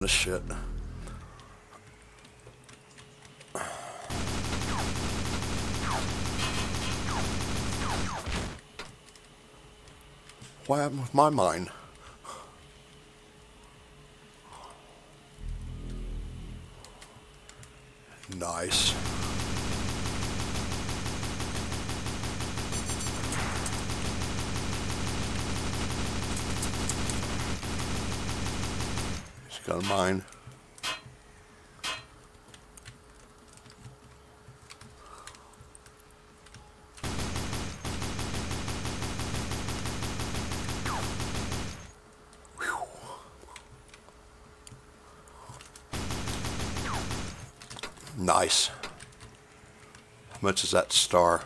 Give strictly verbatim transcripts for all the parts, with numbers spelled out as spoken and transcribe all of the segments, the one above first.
This shit. What happened with my mine? Nice. He's got a mine. Nice. How much is that star?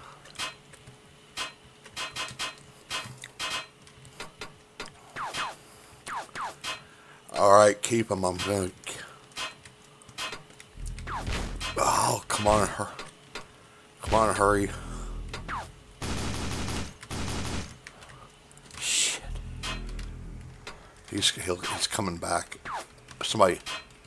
Alright, keep him. I'm gonna... Oh, come on, hur- Come on, hurry. Shit. He's, he'll, he's coming back. Somebody...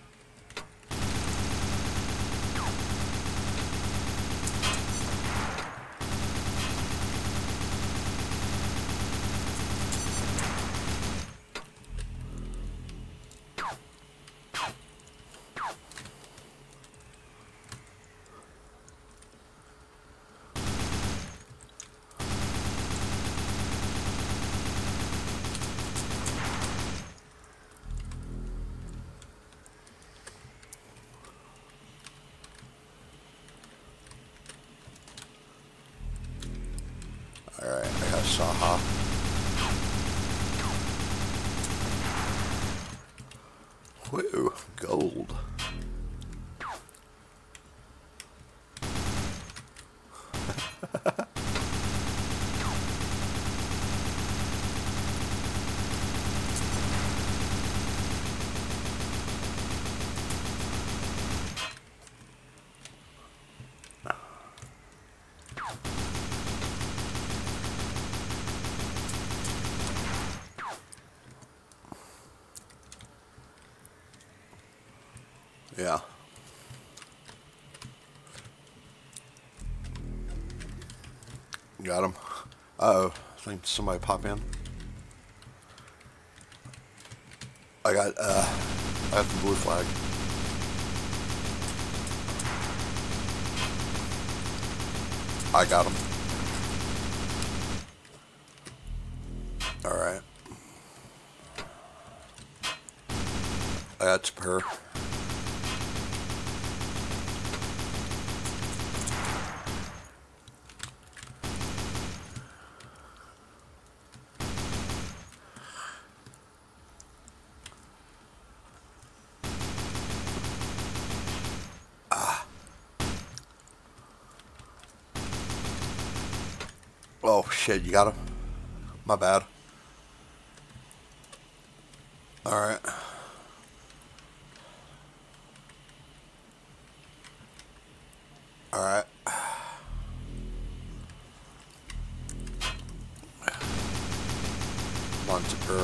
Alright, I got Saha. Whoa, gold. Yeah. Got him. Uh-oh. I think somebody pop in. I got, uh, I have the blue flag. I got him. Alright. I got Spur. Oh shit, you got him? My bad. Alright. Alright. Come on, Tipper.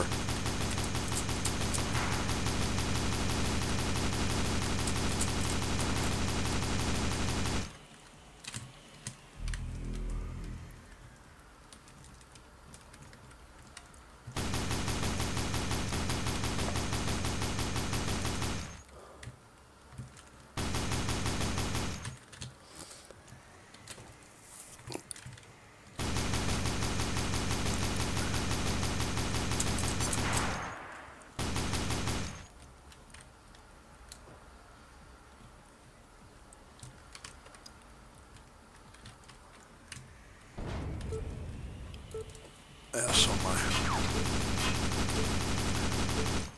Yeah, so my